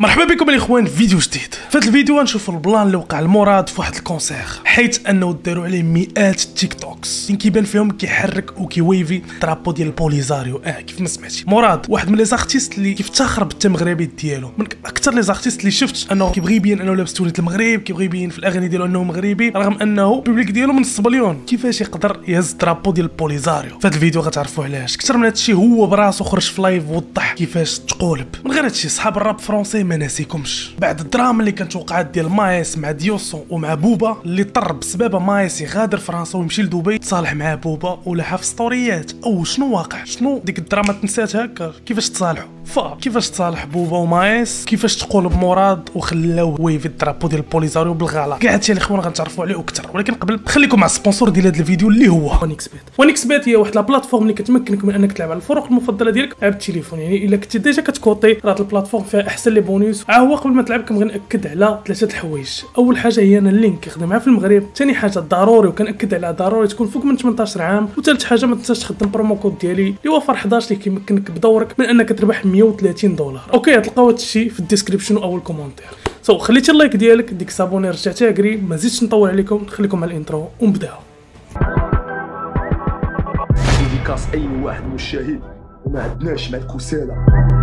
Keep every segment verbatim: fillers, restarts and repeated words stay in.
مرحبا بكم الاخوان في فيديو جديد. في هذا الفيديو غنشوفوا البلان اللي وقع لمراد في واحد الكونسير، حيث انه داروا عليه مئات التيك توكس فين كيبان فيهم كيحرك وكيويفي الطرابو ديال البوليزاريو. اه كيف ما سمعتي، مراد واحد من لي زارتيست اللي كيفتخر بالتمغربي ديالو، من اكثر لي زارتيست اللي شفت انه كيبغي يبين انه لابس توليت المغرب، كيبغي يبين في الاغاني ديالو انه مغربي رغم انه البوبليك ديالو من الصبليون. كيفاش يقدر يهز الطرابو ديال البوليزاريو؟ في هذا الفيديو غتعرفوا علاش. اكثر من هذا الشيء هو براسو خرج في لايف ووضح كيفاش تقولب. من غير هذا الشيء صحاب الراب فرونسي ما ناسيكمش بعد الدراما اللي كانت وقعت ديال مايس مع ديوسو ومع بوبا، اللي اضطر بسببها مايس يغادر فرنسا ويمشي لدبي تصالح مع بوبا ولاحها في ستوريات. او شنو واقع؟ شنو ديك الدراما تنسات هكا؟ كيفاش تصالحوا؟ فكيفاش تصالح بوبا ومايس؟ كيفاش تقول بمراد وخلاو ويفي الطرابو ديال البوليزاريو بالغلط؟ كاع هادشي الاخوان غنتعرفوا عليه اكثر، ولكن قبل خليكم مع السبونسور ديال هذا الفيديو اللي هو وانكس بيت. وانكس بيت هي واحد لا بلاتفورم اللي كتمكنك من انك تلعب على الفرق المفضله ديالك على التليفون. يعني الا كنتي ديجا كتكوطي راه البلاتفورم فيها احسن لي بونوس. ها هو قبل ما تلعب كنبغي ناكد على ثلاثه الحوايج. اول حاجه هي ان اللينك كيخدم في المغرب، ثاني حاجه ضروري وكناكد على ضروري تكون فوق من ثمنطاش عام، وثالث حاجه ما تنساش تخدم برومو كود ديالي اللي هو فرح حداش اللي كيمكنك بدورك من انك تربح مية وثلاثين دولار. اوكي تلقاو هذا الشيء في الديسكريبشن او الكومونتير. سو so, خليتي اللايك ديالك ديك سابوني رجعتي اكري، ما زيدش نطول عليكم، نخليكم مع الانترو ونبداو. ديكاس اي واحد مشاهد وما عندناش مع الكسالى.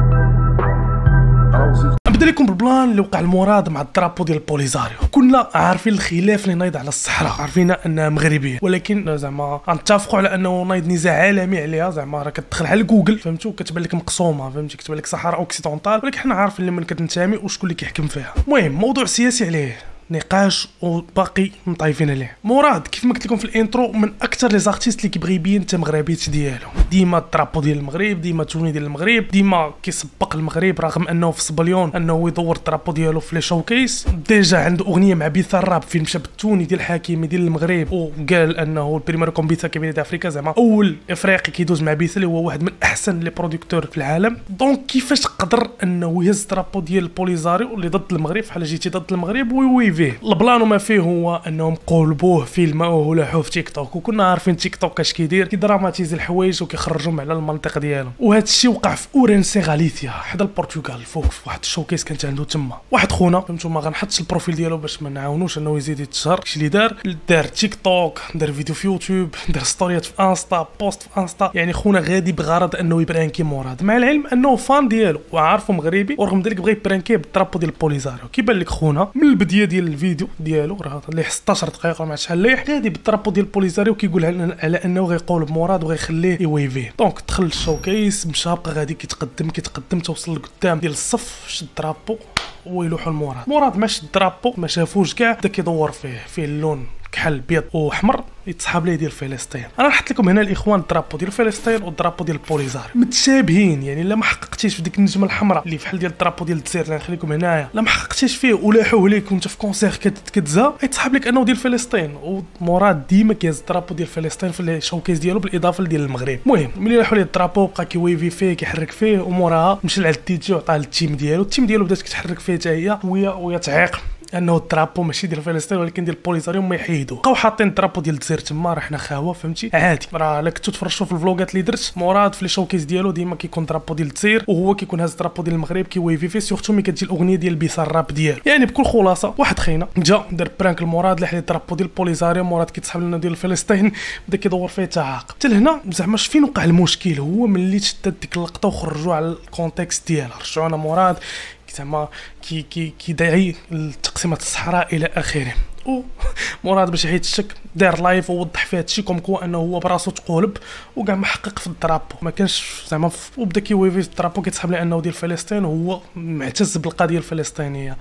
نبدا لكم بالبلان اللي وقع المراد مع الطرابو ديال البوليزاريو. كنا عارفين الخلاف اللي نايض على الصحراء، عارفين انها مغربيه، ولكن زعما غنتفقوا على انه نايض نزاع عالمي عليها. زعما راه كتدخل على جوجل فهمتوا كتبان لك مقسومه، فهمتي كتبان لك صحراء اوكسيدونتال، ولكن حنا عارفين لمن كتنتمي وشكون اللي كيحكم فيها. المهم موضوع سياسي عليه نقاش وباقي مطايفين عليه. مراد كيف ما قلت لكم في الانترو من اكثر لي زارتيست اللي كيبغي يبين التمغربيت ديالو، ديما الطرابو ديال المغرب، ديما التوني ديال المغرب، ديما كيسبق المغرب رغم انه في صبليون انه يدور الطرابو ديالو في لي شوكيس. ديجا عنده اغنيه مع بيثا الراب فين مشى بالتوني ديال الحكيمي ديال المغرب وقال انه البريمير كومبيتا كبيره افريكا، زعما اول افريقي كيدوز مع بيثا اللي هو واحد من احسن لي برودكتور في العالم. دونك كيفاش قدر انه يهز الطرابو ديال البوليزاريو اللي ضد المغرب بحال جيتي ضد المغرب ويويفيه؟ البلان وما فيه هو انهم قولبوه فيلموه ولاحوه في تيك توك، وكنا عارفين تيك توك اش كيدير، كيدراماتيزي الحوايج وكيخرجهم على المنطق ديالو. وهذا الشيء وقع في اورنسي غاليثيا حدا البرتغال فوق في واحد الشوكيس كانت عنده تما. واحد خونا فهمتوا ما غنحطش البروفيل ديالو باش ما نعاونوش انه يزيد يتشهر، اش اللي دار دار تيك توك، دار فيديو في يوتيوب، دار ستوريات في انستا، بوست في انستا. يعني خونا غادي بغرض انه يبرانكي مراد، مع العلم انه فان ديالو وعارفه مغربي، ورغم ذلك بغى يبرانكي بالطرابو ديال البوليزاريو. كيبان لك خونا من البدايه ديال الفيديو ديالو راه اللي ستة عشر دقيقه مع شحال ليه غادي بالطرابو ديال البوليزاريو كيقول على انه غيقول بمراد وغيخليه يويفيه. دونك دخل الشوكيس مشى بقى غادي كيتقدم كيتقدم توصل لقدام ديال الصف، شد الطرابو ويلوحوا المراد. مراد ما شد الطرابو ما شافوش كاع، بدا كيدور فيه فيه اللون كحل بيض وحمر يتصحاب ليه ديال فلسطين. انا نحط لكم هنا الاخوان الدرابو ديال فلسطين والدرابو ديال البوليزاريو متشابهين، يعني الا ما حققتيش في ديك النجمه الحمراء اللي فحال ديال الدرابو ديال الجزائر اللي نخليكم هنايا، لا ما حققتيش فيه ولاحوه ليك وانت في كونسير كتزا يتصحاب لك انه ديال فلسطين. ومراد ديما كيهز الدرابو ديال فلسطين في الشوكيس ديالو بالاضافه ديال المغرب. المهم ملي لاحوا ليه الدرابو بقى كيويفي فيه كيحرك فيه، وموراها مشى لعند الدي جي وعطاه للتيم ديالو. التيم ديالو بدات كتحرك فيه حتى هي وهي وهي تعيق انه الطرابو ماشي ديال فلسطين ولكن ديال البوليزاريو ما يحيدوه. بقاو حاطين الطرابو ديال الجزائر تما، راه حنا خاوه فهمتي عادي. راه الا كنتو تفرجتوا في الفلوغات اللي درت مراد في لي شوكيس ديالو ديما كيكون طرابو ديال الجزائر وهو كيكون هاز الطرابو ديال المغرب كيويفي فيه، سورتو ملي كتجي الاغنيه ديال بيثا الراب ديالو. يعني بكل خلاصه واحد خينا جا دار برانك المراد اللي حل الطرابو ديال البوليزاريو، مراد كيتسحب لنا ديال فلسطين بدا كيدور فيه تعاق. حتى لهنا زعما فين وقع المشكل هو ملي تشدت ديك اللقطه وخرجوا على الكونتكست ديالها، رجعونا مراد زعما كي كي كيدعي لتقسيمه الصحراء الى اخره. ومراد باش يحيد الشك دار لايف ووضح فيه هادشي كوم كوا انه هو براسو تقولب وكاع محقق في الطرابو ما كانش زعما، وبدا كيويفي في الطرابو كيتسحب ليه انه ديال فلسطين وهو معتز بالقضيه الفلسطينيه.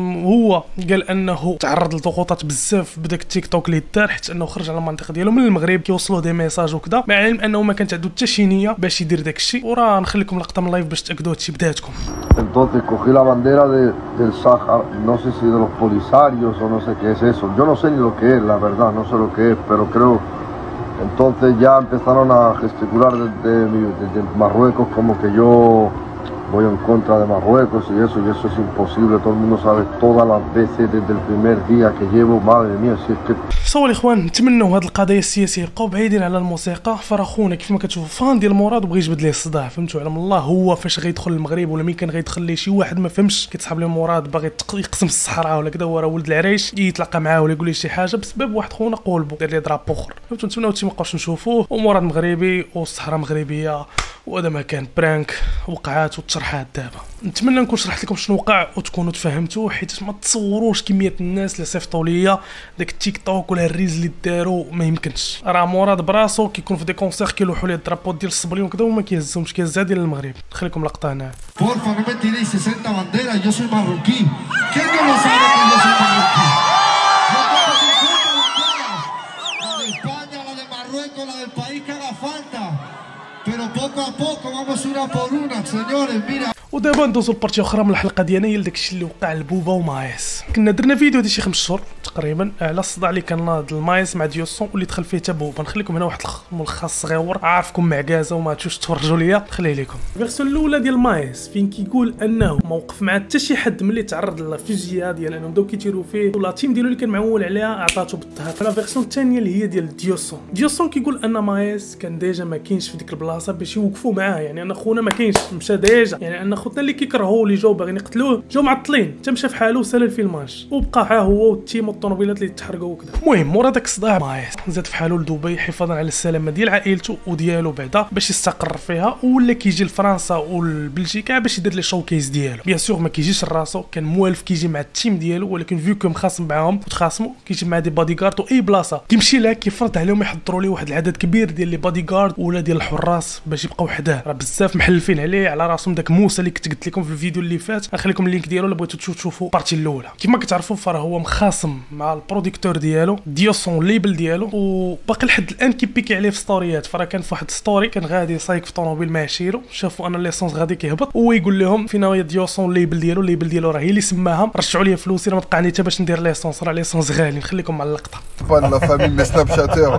هو قال انه تعرض لضغوطات بزاف بداك التيك توك اللي دار حيت انه خرج على المنطقه ديالو من المغرب كيوصلوا دي ميساج وكذا، مع العلم انه ما كانت عنده حتى شي نيه باش يدير داك الشيء. وراه نخليكم لقطه من اللايف باش تاكدوا هادشي بداتكم. Entonces cogí la bandera de, del Sáhara, no sé si de los Polisarios o no sé qué es eso, yo no sé ni lo que es, la verdad, no sé lo que es, pero creo, entonces ya empezaron a gesticular desde, desde Marruecos como que yo voy en contra de Marruecos y eso, y eso es imposible. Todo el mundo sabe todas las veces desde el primer día que llevo, madre mía, si es que... صور الاخوان نتمنوا هاد القضايا السياسيه يبقاو بعيدين على الموسيقى. فراه خونا كيف ما كتشوفوا فان ديال مراد وبغى يجبد ليه الصداع، فهمتوا على الله. هو فاش غيدخل المغرب ولا مين كان غيدخل ليه شي واحد ما فهمش كيتصحاب ليه مراد باغي يقسم الصحراء ولا كذا، هو راه ولد العريش يتلاقى معاه ولا يقول ليه شي حاجه بسبب واحد خونا قولبو دار ليه درابو اخر، فهمتوا. نتمنوا هادشي ما بقاوش نشوفوه، ومراد مغربي والصحراء مغربيه، وهذا ما كان برانك وقعات وتشرحات دابا. نتمنى نكون شرحت لكم شنو وقع وتكونوا تفهمتوا، حيت ما تصوروش كميه الناس اللي صيفطوا ليا داك التيك توك ولا الريز اللي داروا، ما يمكنش. راه مراد براسو كيكون في دي كونسير كيلوحوا ليه الدرابوت ديال الصبليون وكذا وما كيهزهمش، كيهزها ديال المغرب. نخليكم لقطه هنا. Porfa, no me tiréis sesenta banderas, yo soy marroquí. ¿Quién no lo sabe que yo soy marroquí? Yo tengo cincuenta banderas. La de España, la de Marruecos, la del país que haga falta. Pero poco a poco vamos una por una, señores, mira. ودابا ندوزو لبارتي اخرى من الحلقه ديالنا، هي داكشي اللي وقع لبوبا ومايس. كنا درنا فيديو ديال شي خمس شهور تقريبا على الصداع اللي كان ناض المايس مع ديوسون واللي دخل فيه حتى بوبا. نخليكم هنا واحد الملخص صغيور، عارفكم معكازه وما تشوفش تفرجوا ليا، نخليه لكم. الفيرسيون الاولى ديال مايس فين كيقول انه ما وقف مع حتى شي حد ملي تعرض للفيجيا ديال انهم بداو كيتيروا فيه، ولا تيم ديالو اللي كان معول عليها عطاتو بالطهات. لا فيرسيون الثانيه اللي هي ديال ديوسون ديوسون كيقول ان مايس كان ديجا ما كاينش في ديك البلاصه باش يوقفوا معاه، يعني ان خونا ما كاينش، مشى ديجا، يعني ان خوتنا اللي كيكرهوا اللي جاو باغيين يقتلوه جاو معطلين، حتى مشى في حاله وسال الفيلماج وبقى ها هو والتيم والطوموبيلات اللي تحرقوا وكذا. المهم مورا داك الصداع مايس زاد في حاله لدبي حفاظا على السلامه ديال عائلته وديالو بعدا باش يستقر فيها، ولا كيجي لفرنسا والبلجيكا باش يدير لي شوكيز ديالو. بيان سور ما كيجيش لراسو، كان موالف كيجي مع التيم ديالو، ولكن فيو كو مخاصم معاهم وتخاصموا كيجي مع دي بادي غارد واي بلاصه كيمشي لها كيفرض عليهم يحضروا ليه واحد العدد كبير ديال لي بادي غارد ولا ديال الحراس باش يبقاو حداه. راه بزاف محلفين عليه على راسهم. داك موسى اللي كنت قلت لكم في الفيديو اللي فات، نخليكم اللينك ديالو الا بغيتو تشوفوا تشوفوا البارتي الاولى. كيما كتعرفوا فراه هو مخاصم مع البروديكتور ديالو ديوسون ليبل ديالو، وباقي لحد الان كيبيكي عليه في ستوريات. فراه كان في واحد ستوري كان غادي سايق في طوموبيل مع شيرو، شافوا ان ليسونس غادي كيهبط، وهو يقول لهم فين هي ديوسون ليبل ديالو، ليبل ديالو راه هي اللي سماها، رجعوا لي فلوسي راه ما بقى حتى باش ندير ليسونس، راه ليسونس غالي. نخليكم مع اللقطه. Pas de la famille mes snapchatters.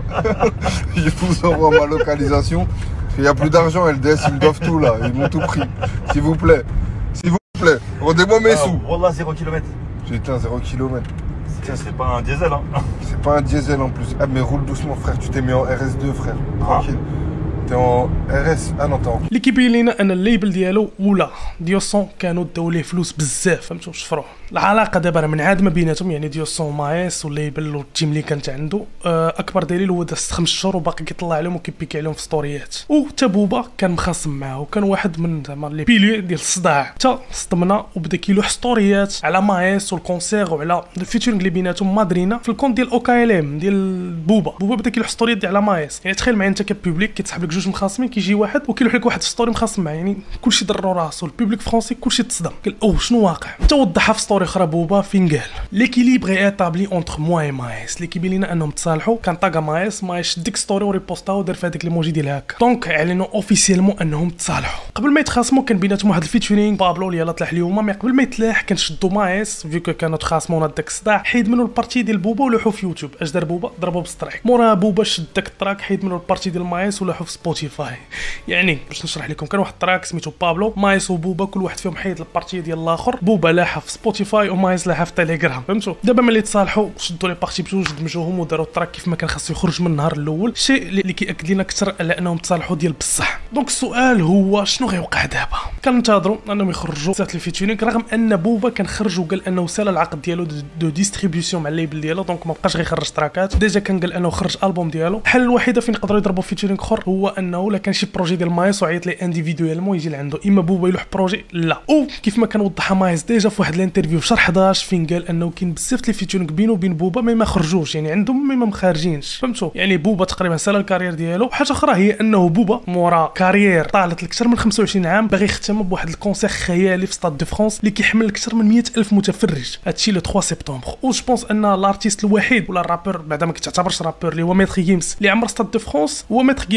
Je vous envoie ma localisation. Il y a plus d'argent, L D S, ils me doivent tout là, ils m'ont tout pris. S'il vous plaît, s'il vous plaît, rendez-moi mes sous. Wallah, zéro kilomètre. Putain, zéro kilomètre. Tiens, c'est pas un diesel, hein. C'est pas un diesel en plus. Ah, mais roule doucement, frère, tu t'es mis en R S deux, frère. Tranquille. T'es en R S. Ah non, t'es en. اللي كيبين لينا ان الليبل ديالو ولا ديوسون كانوا داو ليه فلوس بزاف، فهمتوا شفروه. العلاقه دابا راه من عاد ما بيناتهم، يعني ديوسون ومايس والليبل والتيم اللي كانت عنده. اكبر دليل هو داز خمس شهور وباقي كيطلع عليهم وكيبيكي عليهم في ستوريات. وتا بوبا كان مخاصم معاه، وكان واحد من زعما لي بيلي ديال الصداع. تا صدمنا وبدا كيلوح ستوريات على مايس والكونسير وعلى الفيتشرينغ اللي بيناتهم مادرينا في الكونت ديال اوكا ال ام ديال بوبا. بوبا بدا كيلوح ستوريات ديال على مايس. يعني تخيل معايا انت كبوبليك كيتسحب لك جوج مخاصمين، كيجي واحد وكيلوح لك واحد في ستوري مخاصم معاه، يعني كلشي ضرو راسو. البوبليك فرونسي كلشي تصدم، قال او شنو واقع. حتى وضحها في ستوري اخرى بوبا فين قال ليكيليبر ايطابلي اونتر موا اي مايس، اللي كيبين لنا انهم تصالحوا. كان طاقه مايس مايس شد ديك ستوري وريبوستا ودار في هذيك ليموجي ديال هكا، دونك اعلنوا اوفيسيلمون انهم تصالحوا. قبل ما يتخاصموا كان بيناتهم واحد الفيتشرينغ بابلو اللي يلاه طلع اليوم، مي قبل ما يتلاح كان شدوا مايس فيو كو كانوا تخاصموا داك الصداع، حيد منه البارتي ديال بوبا ولوحوا في يوتيوب. اش دار بوبا؟ ضربوا بالسترايك. مورا بوبا شد داك التراك حيد منه البارتي ديال مايس ولوحوا في سبوتيفاي. يعني باش نشرح لكم، كان واحد التراك سميتو بابلو، مايس وبوبا كل واحد فيهم حيد البارتي ديال الاخر، بوبا لاحها في سبوتيفاي ومايس لاحها في تيليجرام، فهمتوا. دابا ملي تصالحوا شدوا لي بارتي بجوج دمجوهم وداروا التراك كيف ما كان خاصو يخرج من النهار الاول، شيء اللي كياكد لنا اكثر على انهم تصالحوا ديال بصح. دونك السؤال هو شنو غيوقع دابا؟ كننتظروا انهم يخرجوا بزاف لي فيتشرينغ، رغم ان بوبا كان خرج وقال انه سال العقد ديالو دو ديستريبيسيون مع الليبل ديالو، دونك ما بقاش غيخرج تراكات. ديجا كان قال انه خرج البوم ديالو. الحل الوحيده فين يقدروا يضربوا فيتشرينغ اخر هو انه لا كان شي بروجي ديال مايس وعيط ليه انديفيدويلمون يجي لعنده، اما بوبا يلوح بروجي لا. وكيف ما كان وضحها مايس ديجا في واحد الانترفيو في شهر حداش فين قال انه كاين بزاف لي فيتشرينغ بينه وبين بوبا مي ما خرجوش، يعني عندهم مي ما مخارجينش، فهمتوا. يعني بوبا تقريبا سال الكارير ديالو. حاجه اخرى هي انه بوبا مورا كارير طالت لكثر من خمسة وعشرين عام باغي يختم بواحد الكونسير خيالي في ستاد دو فرانس اللي كيحمل اكثر من مئة ألف متفرج. هادشي لو ثلاثة سبتمبر. و جو بونس ان لارتيست الوحيد ولا الرابور بعدا ما كيتعتبرش رابور اللي هو ميتر جيمس اللي عمر ستاد دو فرانس هو ميتر جيمس.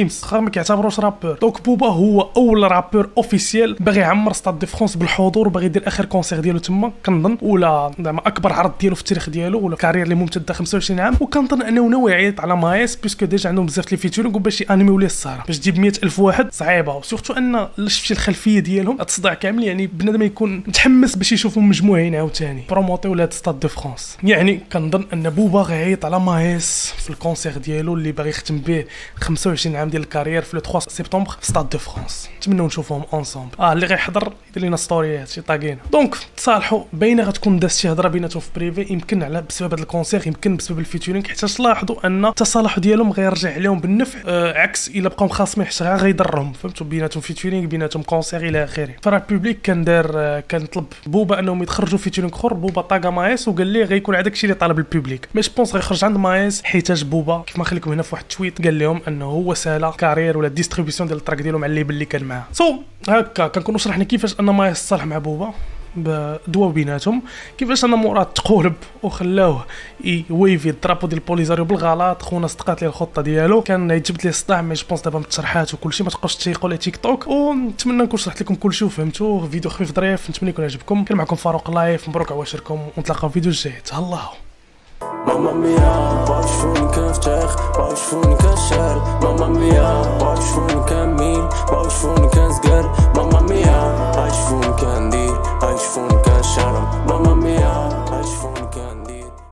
ما كيعتبروش رابور. دونك بوبا هو اول رابور اوفيسيال باغي يعمر ستاد دي فرانس بالحضور وباغي يدير اخر كونسير ديالو تما كنظن، ولا زعما اكبر عرض ديالو في التاريخ ديالو، ولا كارير اللي ممتده خمسة وعشرين عام. وكنظن انه ناوي يعيط على مايس بيسكو ديجا عندهم بزاف لي فيتورينغ وباش يانيميو ليه السهره، باش تجيب مية الف واحد صعيبه. وسورتو ان شفتي الخلفيه ديالهم التصديع كامل، يعني بنادم يكون متحمس باش يشوفهم مجموعين عاوتاني بروموتيو لهاد ستاد دو فرانس. يعني كنظن ان بوبا غيعيط على مايس في الكونسير ديالو اللي باغي يختم به خمسة وعشرين عام ديال الكارير في لو ثلاثة سبتمبر في ستاد دو فرانس. نتمنوا نشوفوهم اونصومبل. اه اللي غيحضر يدير لنا ستوريات شي طاقينا. دونك تصالحوا باينه غتكون دازت شي هضره بيناتهم في بريفي، يمكن على بسبب هذا الكونسير، يمكن بسبب الفيتورينغ، حيت تلاحظوا ان التصالح ديالهم غيرجع عليهم بالنفع، آه عكس الا بقاو مخاصمين حتى غيضرهم. فهمتوا بيناتهم فيتورينغ بيناتهم كونسير الى اخره. فرا البوبليك كان دار آه كان طلب بوبا انهم يتخرجوا فيتورينغ اخر. بوبا طاقا مايس وقال ليه غيكون هذاك الشيء اللي طالب البوبليك، مي جوبونس غيخرج عند مايس حيتاج بوبا كيف ما خليكم هنا في واحد التويت قال لهم انه هو سالا كارير ولا ديستريبيسيون ديال التراك ديالو مع الليبل اللي كان معاه. سو so, هكا كنكونوا شرحنا كيفاش ان مايس صالح مع بوبا بدوا بيناتهم، كيفاش ان مراد تقولب وخلاوه يويفي الدرابو ديال بوليزاريو بالغلط. خونا صدقات ليه الخطه ديالو، كان يجبد ليه الصداع مي جوبونس دابا متشرحات وكلشي، ما تبقاوش تيقوا لي تيك توك. ونتمنى نكون شرحت لكم كلشي وفهمتوه. فيديو خفيف ظريف، نتمنى يكون عجبكم. كان معكم فاروق لايف، مبروك عواشركم ونتلاقاو في فيديو جاي. تهلاو. Mamma mia, باش فون كنفتخ باش فون كنشعل. ماما ميا باش فون كنميل باش فون كنزقر. ماما ميا باش فون كندير باش فون كنشرب.